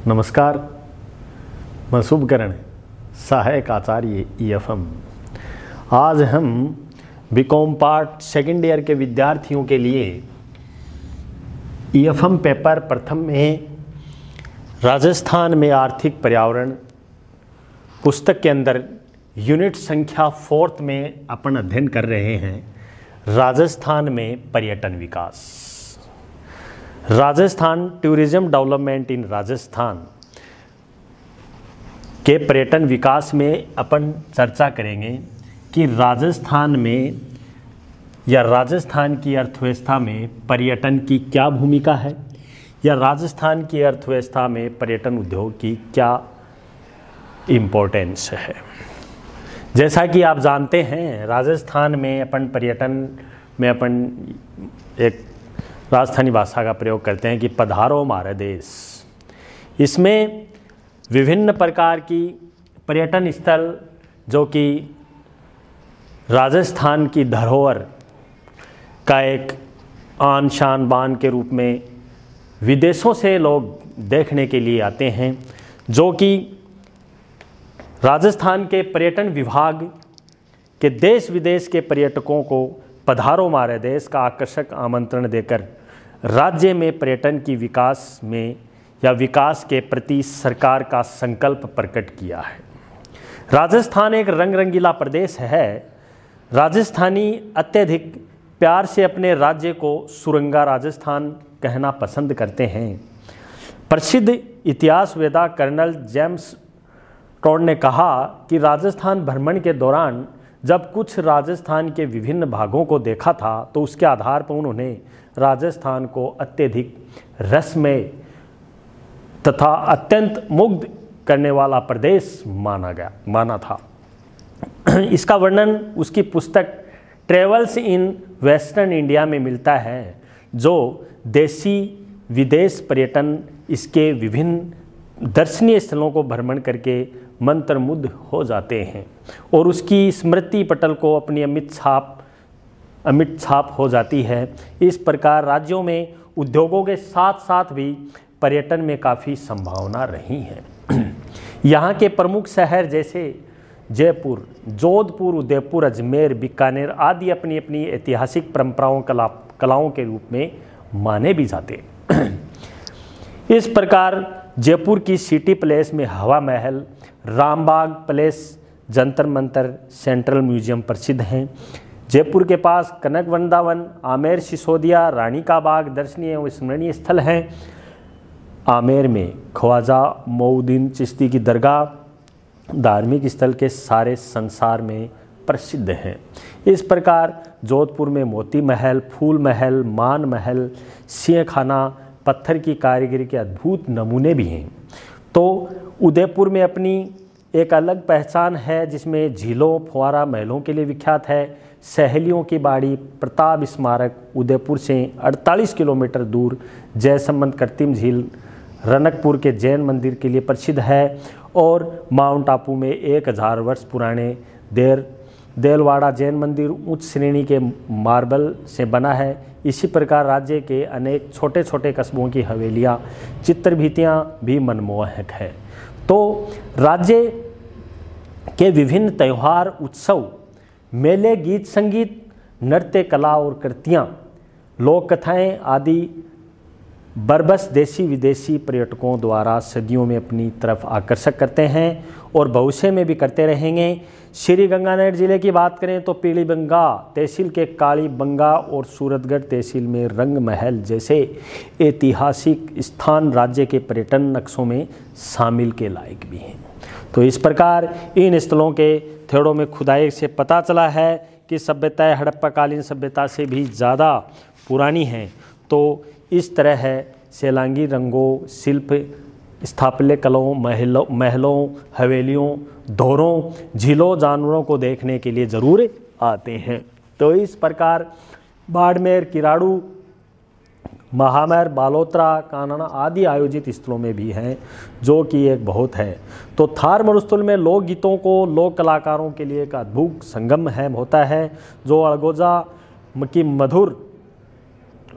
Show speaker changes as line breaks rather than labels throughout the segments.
नमस्कार, मैं शुभकरण सहायक आचार्य EFM। आज हम बीकॉम पार्ट सेकेंड ईयर के विद्यार्थियों के लिए EFM पेपर प्रथम में राजस्थान में आर्थिक पर्यावरण पुस्तक के अंदर यूनिट संख्या 4 में अपन अध्ययन कर रहे हैं। राजस्थान में पर्यटन विकास, राजस्थान टूरिज्म डेवलपमेंट इन राजस्थान के पर्यटन विकास में अपन चर्चा करेंगे कि राजस्थान में या राजस्थान की अर्थव्यवस्था में पर्यटन की क्या भूमिका है या राजस्थान की अर्थव्यवस्था में पर्यटन उद्योग की क्या इम्पोर्टेंस है। जैसा कि आप जानते हैं, राजस्थान में अपन पर्यटन में अपन एक राजस्थानी भाषा का प्रयोग करते हैं कि पधारो हमारे देश। इसमें विभिन्न प्रकार की पर्यटन स्थल जो कि राजस्थान की धरोहर का एक आन शान बान के रूप में विदेशों से लोग देखने के लिए आते हैं, जो कि राजस्थान के पर्यटन विभाग के देश विदेश के पर्यटकों को पधारो हमारे देश का आकर्षक आमंत्रण देकर राज्य में पर्यटन की विकास में या विकास के प्रति सरकार का संकल्प प्रकट किया है। राजस्थान एक रंग रंगीला प्रदेश है। राजस्थानी अत्यधिक प्यार से अपने राज्य को सुरंगा राजस्थान कहना पसंद करते हैं। प्रसिद्ध इतिहासवेत्ता कर्नल जेम्स टॉड ने कहा कि राजस्थान भ्रमण के दौरान जब कुछ राजस्थान के विभिन्न भागों को देखा था तो उसके आधार पर उन्होंने राजस्थान को अत्यधिक रसमय तथा अत्यंत मुग्ध करने वाला प्रदेश माना था। इसका वर्णन उसकी पुस्तक ट्रेवल्स इन वेस्टर्न इंडिया में मिलता है, जो देशी विदेश पर्यटन इसके विभिन्न दर्शनीय स्थलों को भ्रमण करके मंत्रमुग्ध हो जाते हैं और उसकी स्मृति पटल को अपनी अमिट छाप हो जाती है। इस प्रकार राज्यों में उद्योगों के साथ साथ भी पर्यटन में काफ़ी संभावना रही है। यहाँ के प्रमुख शहर जैसे जयपुर, जोधपुर, उदयपुर, अजमेर, बीकानेर आदि अपनी अपनी ऐतिहासिक परंपराओं कलाओं के रूप में माने भी जाते हैं। इस प्रकार जयपुर की सिटी पैलेस में Hawa Mahal, Rambagh palace, Jantar Mantar, central museum प्रसिद्ध हैं। जयपुर के पास कनक वृंदावन, आमेर, सिसोदिया, रानी का बाग दर्शनीय एवं स्मरणीय स्थल हैं। आमेर में ख्वाजा मोउद्दीन चिश्ती की दरगाह धार्मिक स्थल के सारे संसार में प्रसिद्ध हैं। इस प्रकार जोधपुर में मोती महल, फूल महल, मान महल, सिंह खाना, पत्थर की कारीगरी के अद्भुत नमूने भी हैं। तो उदयपुर में अपनी एक अलग पहचान है, जिसमें झीलों, फुवारा महलों के लिए विख्यात है। सहेलियों की बाड़ी, प्रताप स्मारक, उदयपुर से 48 किलोमीटर दूर जयसमंद कृत्रिम झील, रनकपुर के जैन मंदिर के लिए प्रसिद्ध है और माउंट आबू में 1000 वर्ष पुराने देलवाड़ा जैन मंदिर उच्च श्रेणी के मार्बल से बना है। इसी प्रकार राज्य के अनेक छोटे छोटे कस्बों की हवेलियाँ, चित्रभितियाँ भी मनमोहक है। तो राज्य के विभिन्न त्यौहार, उत्सव, मेले, गीत संगीत, नृत्य कला और कृतियाँ, लोक कथाएँ आदि बरबस देशी विदेशी पर्यटकों द्वारा सदियों में अपनी तरफ आकर्षक करते हैं और भविष्य में भी करते रहेंगे। श्री गंगानगर जिले की बात करें तो पीलीबंगा तहसील के कालीबंगा और सूरतगढ़ तहसील में रंग महल जैसे ऐतिहासिक स्थान राज्य के पर्यटन नक्शों में शामिल के लायक भी हैं। तो इस प्रकार इन स्थलों के थेड़ों में खुदाई से पता चला है कि सभ्यता हड़प्पाकालीन सभ्यता से भी ज़्यादा पुरानी है। तो इस तरह है सैलांगी रंगों, शिल्प, स्थापत्य कलाओं, महलों, हवेलियों, धोरों, झीलों, जानवरों को देखने के लिए ज़रूर आते हैं। तो इस प्रकार बाड़मेर, किराड़ू, महामर, बालोतरा, कानड़ा आदि आयोजित स्थलों में भी हैं, जो कि एक बहुत है। तो थार मरुस्थल में लोकगीतों को लोक कलाकारों के लिए एक अद्भुत संगम है होता है, जो अड़गोजा की मधुर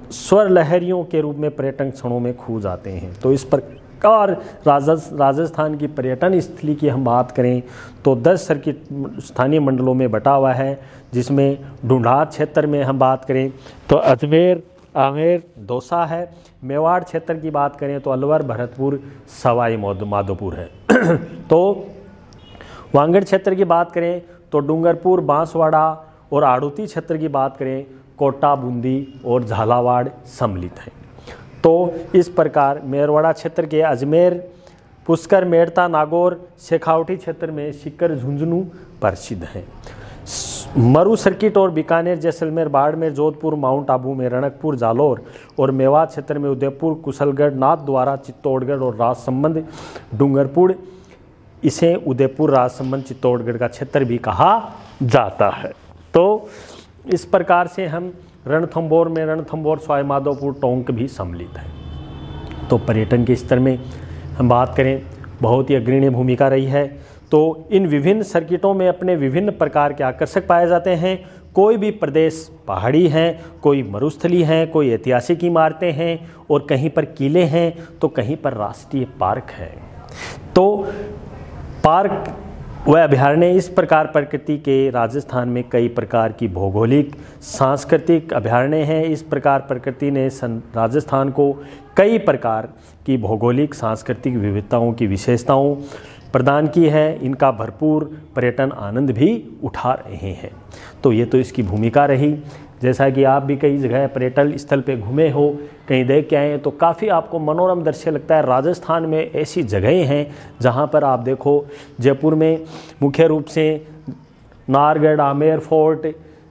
स्वर लहरियों के रूप में पर्यटन क्षणों में खो जाते हैं। तो इस प्रकार राजस्थान की पर्यटन स्थली की हम बात करें तो 10 सर्किट स्थानीय मंडलों में बटा हुआ है, जिसमें ढूंढार क्षेत्र में हम बात करें तो अजमेर, आमेर, दौसा है। मेवाड़ क्षेत्र की बात करें तो अलवर, भरतपुर, सवाई माधोपुर है। तो वागड़ क्षेत्र की बात करें तो डूंगरपुर, बांसवाड़ा और आड़ूती क्षेत्र की बात करें कोटा, बूंदी और झालावाड़ सम्मिलित है। तो इस प्रकार मेरवाड़ा क्षेत्र के अजमेर, पुष्कर, मेड़ता, नागौर, शेखावटी क्षेत्र में सीकर, झुंझुनू प्रसिद्ध हैं। मरु सर्किट और बीकानेर, जैसलमेर, बाड़मेर, जोधपुर, माउंट आबू में रणकपुर, जालोर और मेवात क्षेत्र में उदयपुर, कुशलगढ़, नाथद्वारा, चित्तौड़गढ़ और राजसमंद, डूंगरपुर, इसे उदयपुर, राजसमंद, चित्तौड़गढ़ का क्षेत्र भी कहा जाता है। तो इस प्रकार से हम रणथंभौर में रणथंभौर, सवाई माधोपुर, टोंक भी सम्मिलित है। तो पर्यटन के स्तर में हम बात करें बहुत ही अग्रणी भूमिका रही है। तो इन विभिन्न सर्किटों में अपने विभिन्न प्रकार के आकर्षक पाए जाते हैं। कोई भी प्रदेश पहाड़ी है, कोई मरुस्थली है, कोई ऐतिहासिक इमारतें हैं और कहीं पर किले हैं तो कहीं पर राष्ट्रीय पार्क है। तो पार्क व अभयारण्य इस प्रकार प्रकृति के राजस्थान में कई प्रकार की भौगोलिक सांस्कृतिक अभयारण्य हैं। इस प्रकार प्रकृति ने राजस्थान को कई प्रकार की भौगोलिक सांस्कृतिक विविधताओं की विशेषताओं प्रदान की है। इनका भरपूर पर्यटन आनंद भी उठा रहे हैं। तो ये तो इसकी भूमिका रही। जैसा कि आप भी कई जगह पर्यटन स्थल पे घूमे हो, कहीं देख के आए हैं तो काफ़ी आपको मनोरम दृश्य लगता है। राजस्थान में ऐसी जगहें हैं जहाँ पर आप देखो, जयपुर में मुख्य रूप से नाहरगढ़, आमेर फोर्ट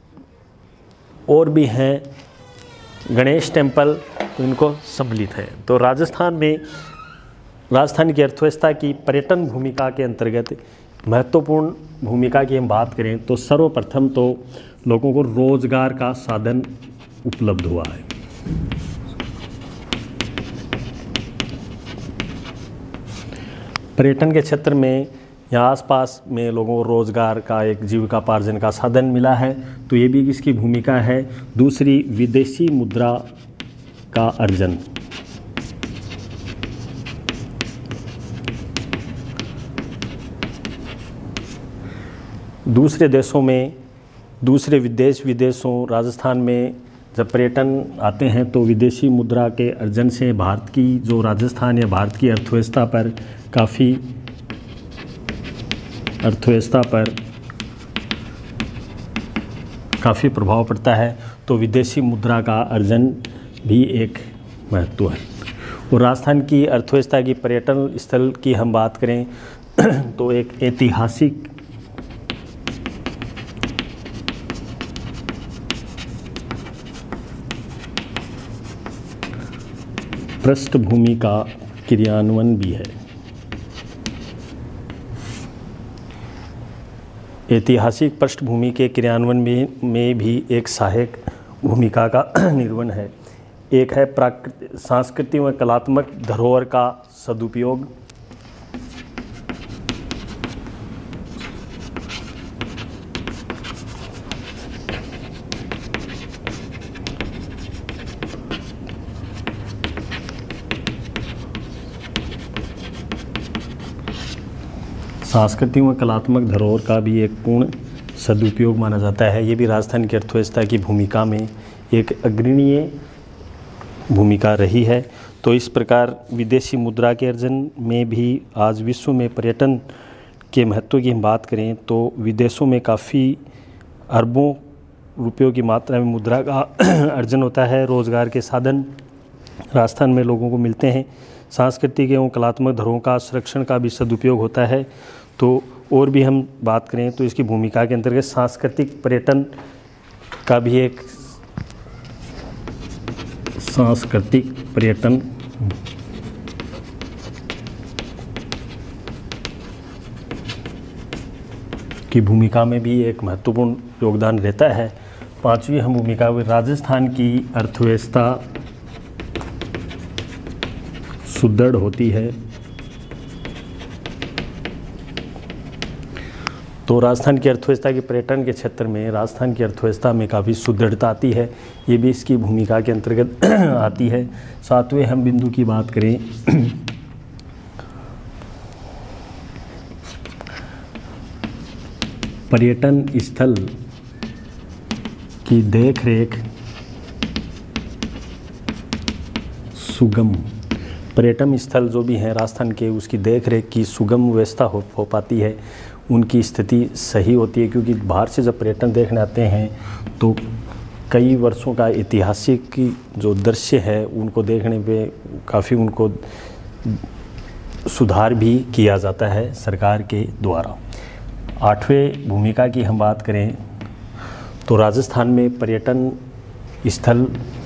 और भी हैं, गणेश टेम्पल, तो इनको सम्मिलित है। तो राजस्थान की अर्थव्यवस्था की पर्यटन भूमिका के अंतर्गत महत्वपूर्ण भूमिका की हम बात करें तो सर्वप्रथम तो लोगों को रोजगार का साधन उपलब्ध हुआ है। पर्यटन के क्षेत्र में यहाँ आसपास में लोगों को रोजगार का एक जीविकापार्जन का साधन मिला है। तो ये भी इसकी भूमिका है। दूसरी, विदेशी मुद्रा का अर्जन। दूसरे देशों में, दूसरे विदेशों राजस्थान में जब पर्यटन आते हैं तो विदेशी मुद्रा के अर्जन से भारत की जो राजस्थान या भारत की अर्थव्यवस्था पर काफ़ी प्रभाव पड़ता है। तो विदेशी मुद्रा का अर्जन भी एक महत्व है। और राजस्थान की अर्थव्यवस्था की पर्यटन स्थल की हम बात करें तो एक ऐतिहासिक पृष्ठभूमि का क्रियान्वयन भी है। ऐतिहासिक पृष्ठभूमि के क्रियान्वयन में भी एक सहायक भूमिका का निर्वहन है। एक है सांस्कृतिक व कलात्मक धरोहर का सदुपयोग। सांस्कृतिक व कलात्मक धरोहर का भी एक पूर्ण सदुपयोग माना जाता है। ये भी राजस्थान की अर्थव्यवस्था की भूमिका में एक अग्रणीय भूमिका रही है। तो इस प्रकार विदेशी मुद्रा के अर्जन में भी आज विश्व में पर्यटन के महत्व की हम बात करें तो विदेशों में काफ़ी अरबों रुपयों की मात्रा में मुद्रा का अर्जन होता है। रोज़गार के साधन राजस्थान में लोगों को मिलते हैं। सांस्कृतिक एवं कलात्मक धरोहरों का संरक्षण का भी सदुपयोग होता है। तो और भी हम बात करें तो इसकी भूमिका के अंतर्गत सांस्कृतिक पर्यटन का भी एक सांस्कृतिक पर्यटन की भूमिका में भी एक महत्वपूर्ण योगदान रहता है। पांचवी हम भूमिका राजस्थान की अर्थव्यवस्था सुदृढ़ होती है तो राजस्थान की अर्थव्यवस्था के पर्यटन के क्षेत्र में राजस्थान की अर्थव्यवस्था में काफ़ी सुदृढ़ता आती है, ये भी इसकी भूमिका के अंतर्गत आती है। सातवें हम बिंदु की बात करें पर्यटन स्थल की देखरेख सुगम, पर्यटन स्थल जो भी हैं राजस्थान के उसकी देखरेख की सुगम व्यवस्था हो पाती है, उनकी स्थिति सही होती है। क्योंकि बाहर से जब पर्यटन देखने आते हैं तो कई वर्षों का ऐतिहासिक जो दृश्य है उनको देखने पे काफ़ी उनको सुधार भी किया जाता है सरकार के द्वारा। आठवें भूमिका की हम बात करें तो राजस्थान में पर्यटन स्थल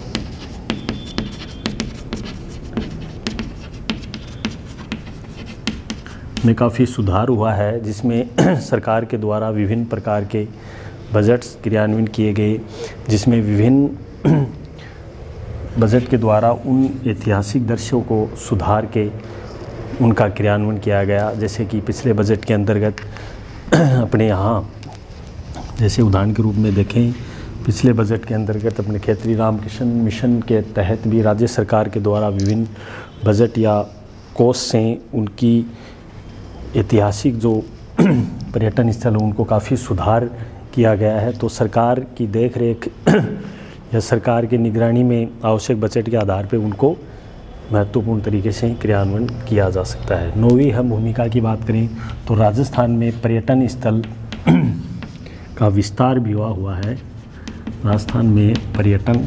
में काफ़ी सुधार हुआ है, जिसमें सरकार के द्वारा विभिन्न प्रकार के बजट्स क्रियान्वयन किए गए, जिसमें विभिन्न बजट के द्वारा उन ऐतिहासिक दृश्यों को सुधार के उनका क्रियान्वयन किया गया। जैसे कि पिछले बजट के अंतर्गत अपने यहाँ जैसे उदाहरण के रूप में देखें, पिछले बजट के अंतर्गत अपने खेतरी रामकृष्ण मिशन के तहत भी राज्य सरकार के द्वारा विभिन्न बजट या कोष से उनकी ऐतिहासिक जो पर्यटन स्थल उनको काफ़ी सुधार किया गया है। तो सरकार की देखरेख या सरकार की निगरानी में आवश्यक बजट के आधार पर उनको महत्वपूर्ण तरीके से क्रियान्वयन किया जा सकता है। नौवीं हम भूमिका की बात करें तो राजस्थान में पर्यटन स्थल का विस्तार भी हुआ है। राजस्थान में पर्यटन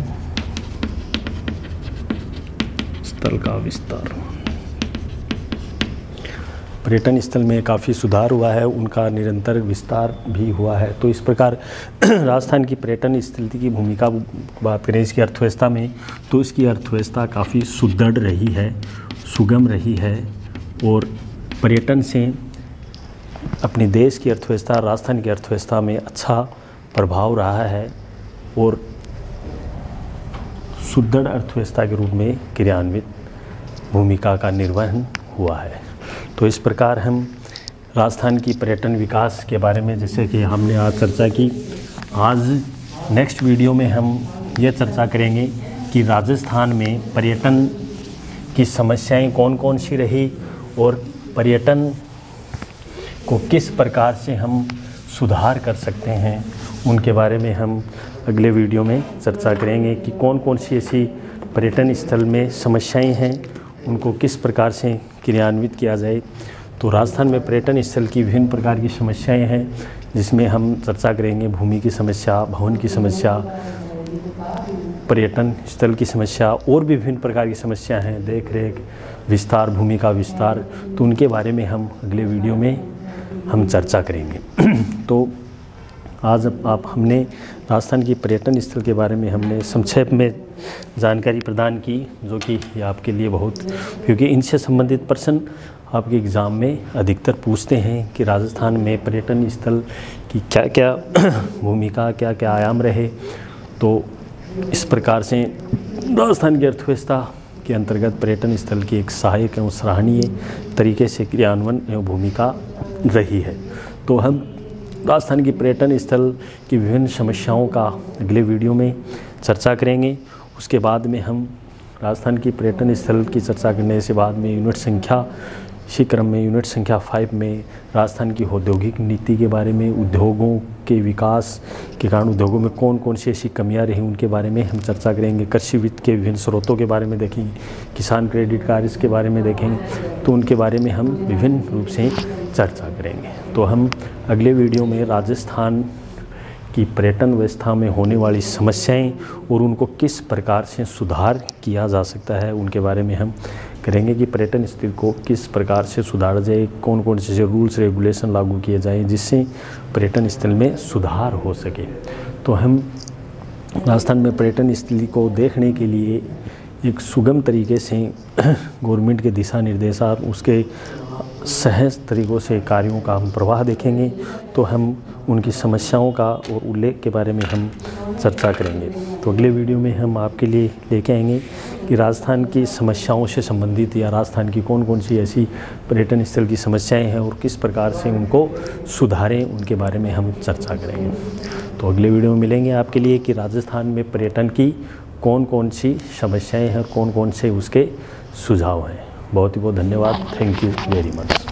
स्थल का विस्तार, पर्यटन स्थल में काफ़ी सुधार हुआ है, उनका निरंतर विस्तार भी हुआ है। तो इस प्रकार राजस्थान की पर्यटन स्थल की भूमिका बात करें इसकी अर्थव्यवस्था में, तो इसकी अर्थव्यवस्था काफ़ी सुदृढ़ रही है, सुगम रही है और पर्यटन से अपने देश की अर्थव्यवस्था, राजस्थान की अर्थव्यवस्था में अच्छा प्रभाव रहा है और सुदृढ़ अर्थव्यवस्था के रूप में क्रियान्वित भूमिका का निर्वहन हुआ है। तो इस प्रकार हम राजस्थान की पर्यटन विकास के बारे में जैसे कि हमने आज चर्चा की, आज नेक्स्ट वीडियो में हम ये चर्चा करेंगे कि राजस्थान में पर्यटन की समस्याएं कौन कौन सी रही और पर्यटन को किस प्रकार से हम सुधार कर सकते हैं, उनके बारे में हम अगले वीडियो में चर्चा करेंगे कि कौन कौन सी ऐसी पर्यटन स्थल में समस्याएं हैं, उनको किस प्रकार से क्रियान्वित किया जाए। तो राजस्थान में पर्यटन स्थल की विभिन्न प्रकार की समस्याएं हैं, जिसमें हम चर्चा करेंगे भूमि की समस्या, भवन की समस्या, पर्यटन स्थल की समस्या और भी विभिन्न प्रकार की समस्या हैं, देख रेख, विस्तार, भूमि का विस्तार। तो उनके बारे में हम अगले वीडियो में हम चर्चा करेंगे। तो आज हमने राजस्थान की पर्यटन स्थल के बारे में हमने संक्षेप में जानकारी प्रदान की, जो कि ये आपके लिए बहुत, क्योंकि इनसे संबंधित प्रश्न आपके एग्ज़ाम में अधिकतर पूछते हैं कि राजस्थान में पर्यटन स्थल की क्या क्या भूमिका, क्या क्या आयाम रहे। तो इस प्रकार से राजस्थान की अर्थव्यवस्था के अंतर्गत पर्यटन स्थल की एक सहायक एवं सराहनीय तरीके से क्रियान्वयन एवं भूमिका रही है। तो हम राजस्थान की पर्यटन स्थल की विभिन्न समस्याओं का अगले वीडियो में चर्चा करेंगे। उसके बाद में हम राजस्थान की पर्यटन स्थल की चर्चा करने से बाद में यूनिट संख्या, इसी क्रम में यूनिट संख्या 5 में राजस्थान की औद्योगिक नीति के बारे में, उद्योगों के विकास के कारण उद्योगों में कौन कौन सी ऐसी कमियां रही उनके बारे में हम चर्चा करेंगे। कृषि वित्त के विभिन्न स्रोतों के बारे में देखेंगे, किसान क्रेडिट कार्ड इसके बारे में देखेंगे, तो उनके बारे में हम विभिन्न रूप से चर्चा करेंगे। तो हम अगले वीडियो में राजस्थान की पर्यटन व्यवस्था में होने वाली समस्याएं और उनको किस प्रकार से सुधार किया जा सकता है उनके बारे में हम करेंगे कि पर्यटन स्थल को किस प्रकार से सुधारा जाए, कौन कौन से रूल्स रेगुलेशन लागू किए जाएँ जिससे पर्यटन स्थल में सुधार हो सके। तो हम राजस्थान में पर्यटन स्थल को देखने के लिए एक सुगम तरीके से गवर्नमेंट के दिशा निर्देशात, उसके सहज तरीक़ों से कार्यों का हम प्रवाह देखेंगे। तो हम उनकी समस्याओं का और उल्लेख के बारे में हम चर्चा करेंगे। तो अगले वीडियो में हम आपके लिए लेके आएंगे कि राजस्थान की समस्याओं से संबंधित या राजस्थान की कौन कौन सी ऐसी पर्यटन स्थल की समस्याएं हैं और किस प्रकार से उनको सुधारें, उनके बारे में हम चर्चा करेंगे। तो अगले वीडियो में मिलेंगे आपके लिए कि राजस्थान में पर्यटन की कौन कौन सी समस्याएं हैं और कौन कौन से उसके सुझाव हैं। बहुत ही बहुत धन्यवाद। Thank you very much.